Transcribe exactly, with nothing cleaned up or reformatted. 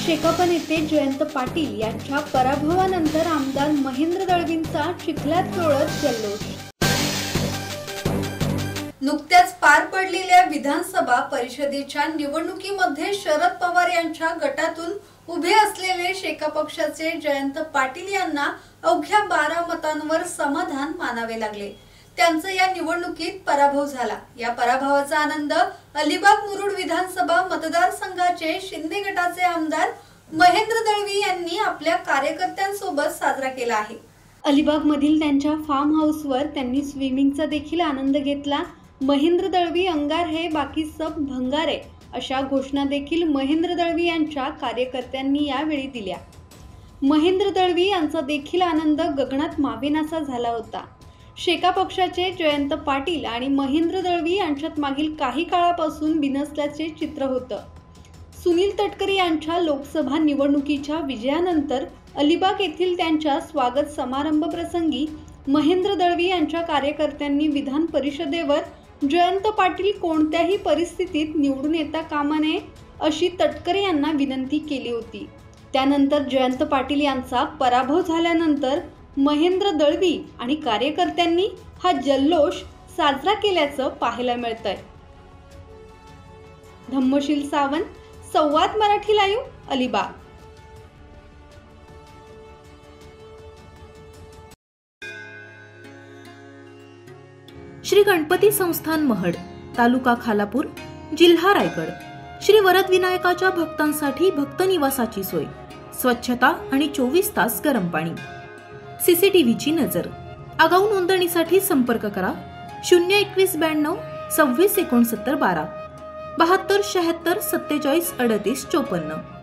शेकाप नेते जयंत पाटील यांच्या पराभवानंतर आमदार महेंद्र दळवींचा चिखलात लोळत जल्लोष। नुकत्याच पार पडलेल्या विधानसभा परिषदेच्या निवडणुकीमध्ये शरद पवार यांच्या गटातून उभे असलेले शेका पक्षाचे जयंत पाटील यांना अवघ्या बारा मतांवर समाधान मानावे लागले। त्यांचा या निवडणुकीत पराभव झाला। या पराभवाचा आनंद अलिबाग मुरुड विधानसभा मतदारसंघाचे शिंदे गटाचे आमदार महेंद्र दळवी यांनी आपल्या कार्यकर्त्यांसोबत साजरा केला आहे। अलिबाग मधील त्यांच्या फार्म हाऊसवर त्यांनी स्विमिंगचा देखील आनंद घेतला। महेंद्र दळवी अंगार है बाकी सब भंगार है अशा घोषणा देखील महेंद्र दळवी यांच्या कार्यकर्त्यांनी यावेळी दिल्या। महेंद्र दळवी यांचा देखील आनंद गगनात मावेनासा झाला होता। शेका पक्षाचे जयंत पाटील आणि महेंद्र दळवी यांच्यात मागील काही काळापासून बिनसल्याचे चित्र होतं। सुनील तटकरे यांच्या लोकसभा निवडणुकीच्या विजयानंतर अलिबाग येथील त्यांच्या स्वागत समारंभ प्रसंगी महेंद्र दळवी यांच्या कार्यकर्त्यांनी विधान परिषदेवर जयंत पाटील कोणत्याही परिस्थितीत निवडून येता कामा नये अशी तटकरे यांना विनंती केली होती। त्यानंतर जयंत पाटील यांचा पराभव झाल्यानंतर महेंद्र दळवी आणि कार्यकर्त्यांनी हा जल्लोष साजरा केल्याचं पाहायला मिळतंय। धम्मशील सावंत, संवाद मराठी लाईव्ह, अलिबाग। श्री गणपती संस्थान महड, तालुका खालापूर, जिल्हा रायगड। श्री वरद विनायकाच्या भक्तांसाठी भक्त निवासाची सोय, स्वच्छता आणि चोवीस तास गरम पाणी, सीसीटीव्हीची नजर। आगाऊ नोंदणीसाठी संपर्क करा शून्य एकवीस ब्याण्णव सव्वीस एकोणसत्तर बारा बहात्तर शहात्तर सत्तेचाळीस अडतीस चोपन्न।